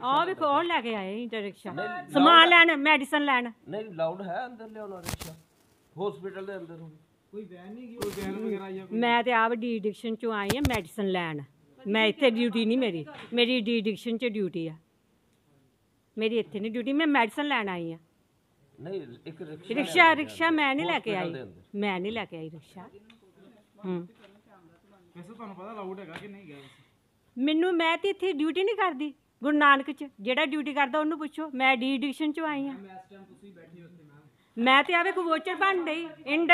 ਆ ਵੇਖੋ ਉਹ ਲੈ ਕੇ ਆਏ ਰਿਕਸ਼ਾ ਸਮਾਨ ਲੈਣ ਮੈਡੀਸਨ ਲੈਣ। ਨਹੀਂ ਲਾਊਡ ਹੈ ਅੰਦਰ ਲਿਆਉਣਾ ਰਿਕਸ਼ਾ ਹਸਪੀਟਲ ਦੇ ਅੰਦਰ ਕੋਈ ਵੈਨ ਨਹੀਂ ਗਈ, ਕੋਈ ਵੈਨ ਵਗੈਰਾ ਆਈ? ਮੈਂ ਤੇ ਆਪ ਡੀ ਐਡਿਕਸ਼ਨ ਚੋਂ ਆਈ ਆ ਮੈਡੀਸਨ ਲੈਣ। ਮੈਂ ਇੱਥੇ ਡਿਊਟੀ ਨਹੀਂ ਮੇਰੀ ਡੀ ਐਡਿਕਸ਼ਨ 'ਚ ਡਿਊਟੀ ਆ। ਮੇਰੀ ਇੱਥੇ ਨਹੀਂ ਡਿਊਟੀ, ਮੈਂ ਮੈਡੀਸਨ ਲੈਣ ਆਈ ਆ। ਨਹੀਂ ਇੱਕ ਰਿਕਸ਼ਾ ਮੈਂ ਨਹੀਂ ਲੈ ਕੇ ਆਈ, ਮੈਂ ਨਹੀਂ ਲੈ ਕੇ ਆਈ ਰਿਕਸ਼ਾ। ਵੈਸੇ ਤੁਹਾਨੂੰ ਪਤਾ ਲਾਊਡ ਹੈਗਾ ਕਿ ਨਹੀਂ ਗਿਆ? ਮੈਨੂੰ ਮੈਂ ਤੇ ਇੱਥੇ ਡਿਊਟੀ ਨਹੀਂ ਕਰਦੀ ਗੁਰੂ ਨਾਨਕ 'ਚ। ਜਿਹੜਾ ਡਿਊਟੀ ਕਰਦਾ ਉਹਨੂੰ ਪੁੱਛੋ। ਮੈਂ ਡੀ ਐਡਿਕਸ਼ਨ 'ਚੋਂ ਆਈ ਆ। ਮੈਂ ਤੇ ਆਵੇ ਕੋ ਵੋਚਰ ਬਣ ਗਈ ਇੰਡ।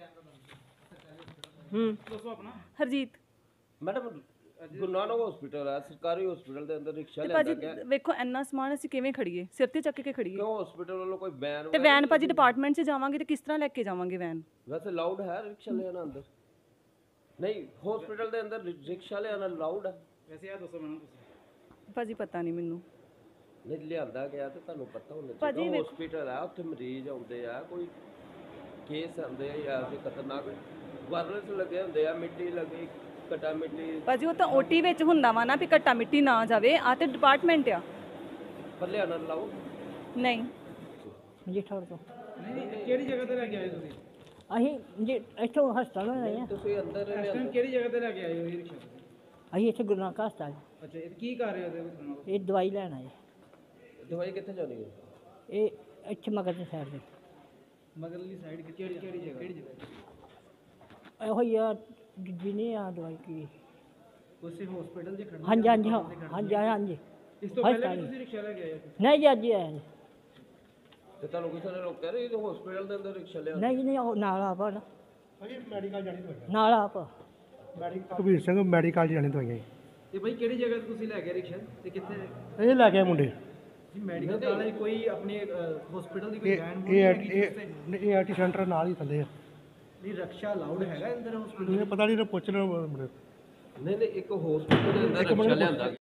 ਦੱਸੋ ਆਪਣਾ। ਹਰਜੀਤ ਮੈਡਮ ਗੁਰੂ ਨਾਨਕ ਹਸਪੀਟਲ ਹੈ, ਸਰਕਾਰੀ ਹਸਪੀਟਲ ਦੇ ਅੰਦਰ ਰਿਕਸ਼ਾ ਭਾਜੀ ਲਿਆਂਦਾ ਗਿਆ। ਵੇਖੋ ਇੰਨਾ ਸਮਾਨ ਅਸੀਂ ਕਿਵੇਂ ਖੜੀਏ? ਸਿਰ ਤੇ ਚੱਕ ਕੇ ਖੜੀਏ? ਕਿਉਂ ਹਸਪੀਟਲ ਵੱਲੋਂ ਕੋਈ ਵੈਨ ਤੇ ਵੈਨ ਭਾਜੀ ਡਿਪਾਰਟਮੈਂਟ 'ਚ ਜਾਵਾਂਗੇ ਤੇ ਕਿਸ ਤਰ੍ਹਾਂ ਲੈ ਕੇ ਜਾਵਾਂਗੇ ਵੈਨ? ਵੈਸੇ ਲਾਊਡ ਹੈ ਰਿਕਸ਼ਾ ਲਿਆਣਾ ਅੰਦਰ? ਨਹੀਂ ਹਸਪੀਟਲ ਦੇ ਅੰਦਰ ਰਿਕਸ਼ਾ ਲਿਆਣਾ ਲਾਊਡ ਹੈ? ਵੈਸੇ ਇਹ ਦੱਸੋ ਮੈਨੂੰ ਤੁਸੀਂ। ਭਾਜੀ ਪਤਾ ਨਹੀਂ ਮੈਨੂੰ। ਨਹੀਂ ਲਿਆਂਦਾ ਗਿਆ ਤੇ ਤੁਹਾਨੂੰ ਪਤਾ ਹੋਣਾ ਚਾਹੀਦਾ। ਹਸਪੀਟਲ ਆ, ਉੱਥੇ ਮਰੀਜ਼ ਆਉਂਦੇ ਆ, ਕੋਈ ਕੇਸ ਆਉਂਦੇ ਆ ਜਾਂ ਫਿਰ ਖਤਰਨਾਕ ਵਾਇਰਸ ਲੱਗੇ ਹੁੰਦੇ ਆ, ਮਿੱਟੀ ਲੱਗੀ ਕਟਾ ਮਿੱਟੀ। ਭਾਜੀ ਉਹ ਤਾਂ ਓਟੀ ਵਿੱਚ ਹੁੰਦਾ ਵਾ ਨਾ ਵੀ ਘੱਟਾ ਮਿੱਟੀ ਨਾ ਜਾਵੇ। ਆ ਤੇ ਡਿਪਾਰਟਮੈਂਟ ਆ। ਪਰ ਲਿਆਣਾ ਲਾਊਡ ਨਹੀਂ ਜੀਠੌਰ ਤੋਂ। ਨਹੀਂ ਕਿਹੜੀ ਜਗ੍ਹਾ ਤੇ ਲੈ ਕੇ ਆਏ ਤੁਸੀਂ? ਅਸੀਂ ਜੀ ਇੱਥੋਂ ਹਸਪਤਾਲ ਆਏ ਆ। ਤੁਸੀਂ ਅੰਦਰ ਇਸ ਟਾਈਮ ਕਿਹੜੀ ਜਗ੍ਹਾ ਤੇ ਲੈ ਕੇ ਆਏ ਹੋ ਇਹ ਰਿਕਸ਼ਾ? ਅਸੀਂ ਇੱਥੇ ਗੁਰੂ ਨਾਨਕ ਹਸਪਤਾਲ। ਅੱਛਾ ਇਹ ਕੀ ਕਰ ਰਹੇ ਹੋ ਉਹਦੇ ਵਿੱਚ? ਇਹ ਦਵਾਈ ਲੈਣ ਆਏ। ਦਵਾਈ ਕਿੱਥੇ ਜਾਣੀ ਹੈ? ਇਹ ਇੱਥੇ ਮਗਰ ਦੇ ਸਾਈਡ ਦੇ ਮਗਰਲੀ ਸਾਈਡ ਕਿਹੜੀ ਜਗ੍ਹਾ? ਕਿਹੜੀ ਜਗ੍ਹਾ? ਇਹੋ ਹੀ ਆ ਜੀ ਨਹੀਂ ਆ ਦਵਾਈ ਕੀ। ਉਸੇ ਹਸਪੀਟਲ 'ਚ ਖੜਨਾ? ਹਾਂਜੀ ਹਾਂਜੀ ਹਾਂਜੀ ਹਾਂਜੀ। ਇਸ ਤੋਂ ਪਹਿਲਾਂ ਤੁਸੀਂ ਰਿਕਸ਼ਾ ਲੈ ਕੇ ਆਏ ਹੋ? ਨਹੀਂ ਜੀ ਅੱਜ ਹੀ ਆਏ। ਤੇ ਤੁਹਾਨੂੰ ਕਿਸੇ ਨੇ ਰੋਕਿਆ ਨਹੀਂ ਹਸਪੀਟਲ ਦੇ ਅੰਦਰ ਰਿਕਸ਼ਾ ਲਿਆ? ਨਹੀਂ ਨਹੀਂ ਉਹ ਨਾਲ ਆਪ ਨਾ ਮੈਡੀਕਲ ਜਾਣੀ ਦਵਾਈਆਂ। ਨਾਲ ਆਪ ਮੈਡੀਕਲ ਕਬੀਰ ਸਿੰਘ ਮੈਡੀਕਲ ਜਾਣੀ ਦਵਾਈਆਂ। ਤੇ ਭਾਈ ਕਿਹੜੀ ਜਗ੍ਹਾ ਤੇ ਤੁਸੀਂ ਲੈ ਕੇ ਰਿਕਸ਼ਾ ਤੇ ਕਿੱਥੇ? ਇਹ ਲੈ ਕੇ ਆਏ ਮੁੰਡੇ। ਜੀ ਮੈਡੀਕਲ ਵਾਲੇ ਕੋਈ ਆਪਣੇ ਹਸਪੀਟਲ ਦੀ ਕੋਈ ਵੈਨ ਇਹ ਆਰਟੀ ਸੈਂਟਰ ਨਾਲ ਹੀ ਥੱਲੇ ਆ। ਨਹੀਂ ਰਕਸ਼ਾ ਲਾਊਡ ਹੈਗਾ ਅੰਦਰ ਹਸਪੀਟਲ? ਇਹ ਪਤਾ ਨਹੀਂ, ਪੁੱਛ ਲਓ ਮੁੰਡੇ। ਨਹੀਂ ਇੱਕ ਹਸਪੀਟਲ ਦੇ ਅੰਦਰ ਰਿਕਸ਼ਾ ਲਿਆਂਦਾ